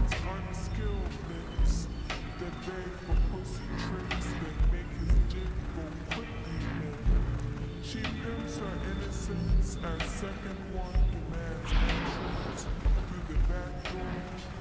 God's unskilled lips that beg for pussy tricks that make his dick go quickly limp. She pimps her innocence as second one demands entrance through the back door.